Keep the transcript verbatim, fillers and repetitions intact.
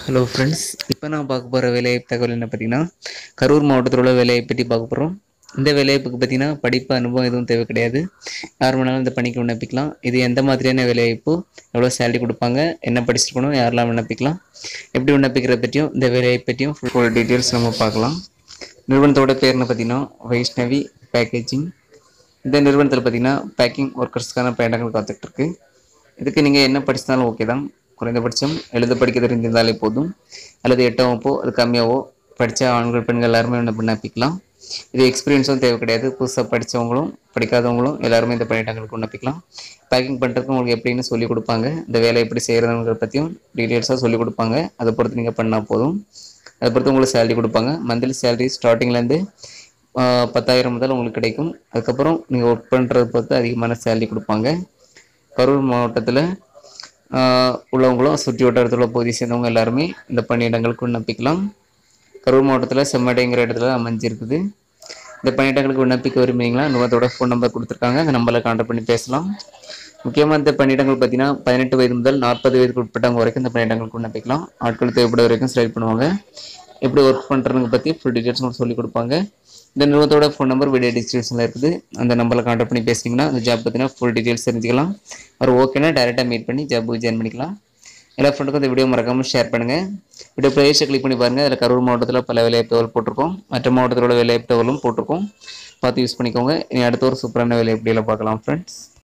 Hello friends, இப்போ நான் பார்க்க போகிற வேலைவாய்ப்பு தகவல் என்ன பார்த்தீங்கன்னா, கரூர் மாவட்டத்தில் உள்ள வேலையை பற்றி பார்க்க போகிறோம். இந்த வேலைவாய்ப்புக்கு பார்த்தீங்கன்னா படிப்பு அனுபவம் எதுவும் தேவை கிடையாது. யார் வேணாலும் இந்த பணிக்கு விண்ணப்பிக்கலாம். இது எந்த மாதிரியான வேலைவாய்ப்பு, எவ்வளோ சேலரி கொடுப்பாங்க, என்ன படிச்சிருக்கணும், யாரெல்லாம் விண்ணப்பிக்கலாம், எப்படி விண்ணப்பிக்கிறத பற்றியும் இந்த வேலையை பற்றியும் ஃபுல் டீட்டெயில்ஸ் நம்ம பார்க்கலாம். நிறுவனத்தோட பேர்னு பார்த்தீங்கன்னா வைஷ்ணவி பேக்கேஜிங். இந்த நிறுவனத்தில் பார்த்தீங்கன்னா பேக்கிங் ஒர்க்கர்ஸ்க்கான பயணங்கள் காத்துட்டு இருக்கு. இதுக்கு நீங்கள் என்ன படிச்சிருந்தாலும் ஓகே தான். குறைந்தபட்சம் எழுத படிக்க தெரிஞ்சிருந்தாலே போதும், அல்லது எட்டாம் வகுப்போ அது கம்மியாவோ படித்த ஆண்கள் பெண்கள் எல்லாருமே என்ன விண்ணப்பிக்கலாம். இது எக்ஸ்பீரியன்ஸும் தேவை கிடையாது. புதுசாக படித்தவங்களும் படிக்காதவங்களும் எல்லாருமே இந்த பணியிடங்களுக்கு விண்ணப்பிக்கலாம். பேக்கிங் பண்ணுறதுக்கு உங்களுக்கு எப்படின்னு சொல்லிக் கொடுப்பாங்க. இந்த வேலை எப்படி செய்கிறதுங்கிறத பற்றியும் டீட்டெயில்ஸாக சொல்லிக் கொடுப்பாங்க. அதை பொறுத்து நீங்கள் பண்ணால் போதும். அதை பொறுத்து உங்களுக்கு சேலரி கொடுப்பாங்க. மந்த்லி சேலரி ஸ்டார்டிங்லேருந்து பத்தாயிரம் முதல் உங்களுக்கு கிடைக்கும். அதுக்கப்புறம் நீங்கள் ஒர்க் பண்ணுறத பொறுத்து அதிகமான சேலரி கொடுப்பாங்க. கரூர் மாவட்டத்தில் உள்ளவங்களும் சுற்றி வட்டாரத்தில் உள்ள பகுதியை சேர்ந்தவங்க எல்லாருமே இந்த பணியிடங்களுக்கு விண்ணப்பிக்கலாம். கரூர் மாவட்டத்தில் செம்மடைங்கிற இடத்துல அமைஞ்சிருக்குது. இந்த பணியிடங்களுக்கு விண்ணப்பிக்க விரும்புறீங்களா? நிறுவனத்தோட ஃபோன் நம்பர் கொடுத்துருக்காங்க. அந்த நம்பரில் கான்டாக்ட் பண்ணி பேசலாம். முக்கியமாக இந்த பணியிடங்கள் பார்த்தீங்கன்னா பதினெட்டு வயது முதல் நாற்பது வயதுக்கு உட்பட்டவங்க வரைக்கும் இந்த பணியிடங்களுக்கு விண்ணப்பிக்கலாம். ஆட்கள் தேவைப்பட வரைக்கும் செலக்ட் பண்ணுவாங்க. எப்படி ஒர்க் பண்ணுறதுங்க பற்றி ஃபுல் டீட்டெயில்ஸ் உங்களுக்கு சொல்லிக் கொடுப்பாங்க. இந்த நிறுவனத்தோட ஃபோன் நம்பர் வீடியோ டிஸ்கிரிப்ஷனில் இருக்குது. அந்த நம்பரில் கான்டாக்ட் பண்ணி பேசிங்கன்னா அந்த ஜாப் பார்த்தீங்கன்னா ஃபுல் டீட்டெயில்ஸ் தெரிஞ்சுக்கலாம். அவர் ஓகேனா டேரெக்டாக மீட் பண்ணி ஜாப்புக்கு ஜாயின் பண்ணிக்கலாம். எல்லா ஃப்ரெண்டுக்கும் இந்த வீடியோ மறக்காமல் ஷேர் பண்ணுங்கள். வீடியோ பிளேலிஸ்ட்டை கிளிக் பண்ணி பாருங்கள். அதில் கரூர் மாவட்டத்தில் பல வேலைவாய்ப்பு தகவல் போட்டிருக்கோம். மற்ற மாவட்டத்தில் உள்ள வேலைவாய்ப்பு தகவலும் போட்டிருக்கோம். பார்த்து யூஸ் பண்ணிக்கோங்க. இனி அடுத்த ஒரு சூப்பரான வேலை எப்படியெல்லாம் பார்க்கலாம் ஃப்ரெண்ட்ஸ்.